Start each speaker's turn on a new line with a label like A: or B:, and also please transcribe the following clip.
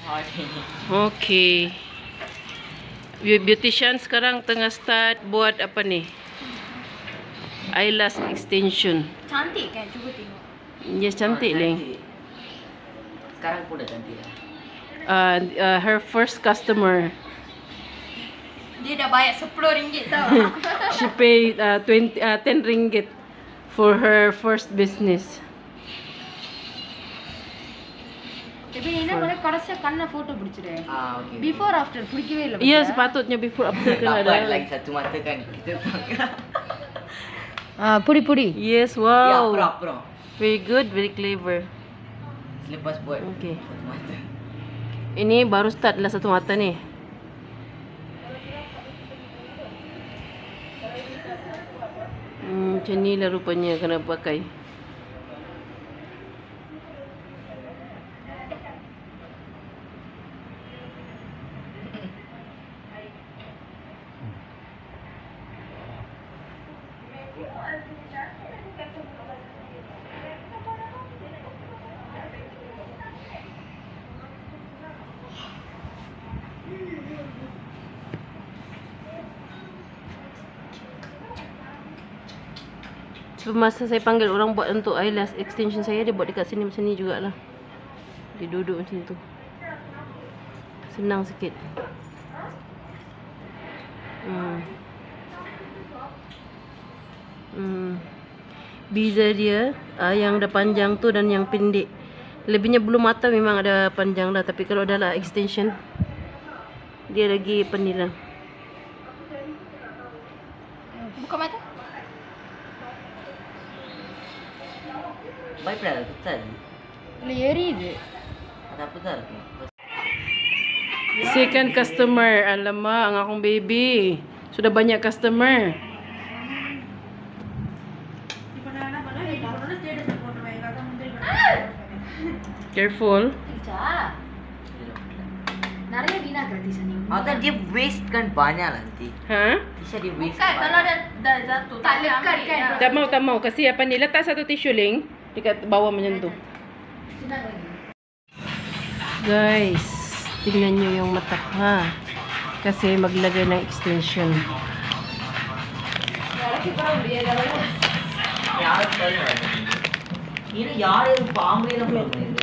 A: Okay. Beautician sekarang tengah start buat apa ni? Eyelash extension.
B: Cantik kan? Cuba tengok.
A: Yes, cantik Ling.
C: Sekarang pun dah cantik lah.
A: Her first customer.
B: Dia dah bayar RM10 tau.
A: She paid 10 ringgit for her first business.
B: Tapi என்ன பண்ண கடைசியா கண்ண photo பிடிச்சிரு.
C: Okay.
B: Before after பிடிக்கவே இல்ல.
A: Yes, sepatutnya before after kena ada.
C: Lagi satu mata kan kita pakai.
B: Pudi.
A: Yes, wow.
C: Ya, pro.
A: Very good, very clever.
C: Selepas buat
A: Okay.
C: satu mata.
A: Ini baru start lah satu mata ni. Macam ni lah rupanya kena pakai. Masa saya panggil orang buat untuk eyelash extension saya, dia buat dekat sini macam ni jugalah. Dia duduk macam tu. Senang sikit. Beza dia yang dah panjang tu dan yang pendek. Lebihnya bulu mata memang ada panjang dah, tapi kalau dah lah extension dia lagi pendek lah.
B: Buka mata.
C: Baik pula betul.
B: எரியுது.
C: Apa betul?
A: Second customer. Alamak, ang akong baby. Sudah banyak customer. Careful.
B: நிறைய வீணா gratis ni.
C: Atau dia waste kan banyak nanti.
A: Ha?
C: Bisa dia waste.
B: Kan kalau dah jatuh tak lekat kan.
A: Tak mau. Kasi apa ni? Letak satu tisu Ling dekat bawah macam tu. Guys, tingnan nyo yung mata ha. Kasi maglagay ng extension.
C: Ini யாரு பாம்பே தான்